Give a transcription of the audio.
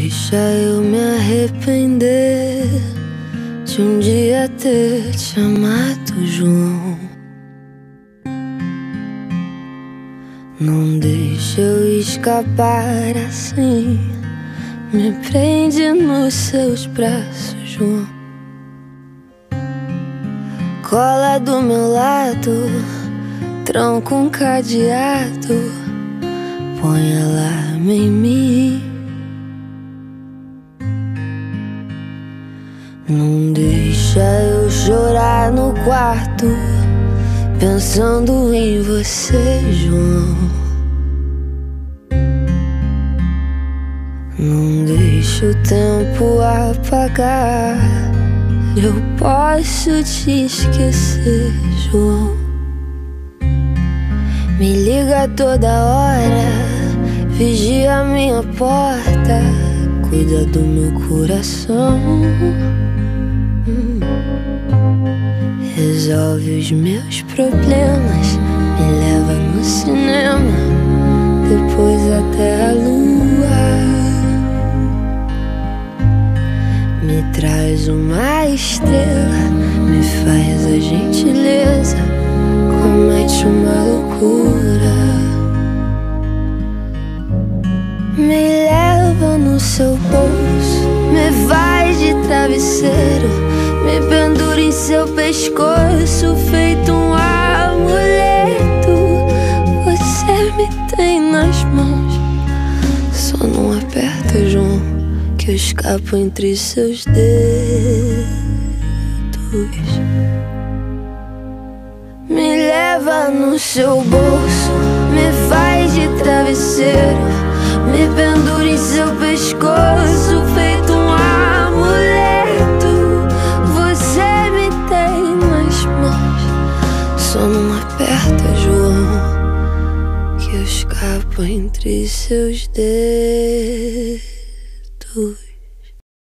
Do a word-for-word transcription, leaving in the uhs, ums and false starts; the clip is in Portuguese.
deixa eu me arrepender de um dia ter te amado, João. Não deixa eu escapar assim, me prende nos seus braços, João. Cola do meu lado, tranca um cadeado, põe alarme em mim. Não deixa eu chorar no quarto, pensando em você, João. Não deixa o tempo apagar, eu posso te esquecer, João. Me liga toda hora, vigia a minha porta, cuida do meu coração. Resolve os meus problemas, me leva no cinema, depois até a lua. Me traz uma estrela, me faz a gentileza, comete uma loucura. Me leva no seu bolso, me faz de travesseiro, me pendura em seu pescoço, feito um amuleto. Você me tem nas mãos, só não aperta, João, que eu escapo entre seus dedos. Me leva no seu bolso, me faz de travesseiro, me pendura em seu pescoço, feito um amuleto. Você me tem nas mãos, só não aperta, João, que eu escapo entre seus dedos.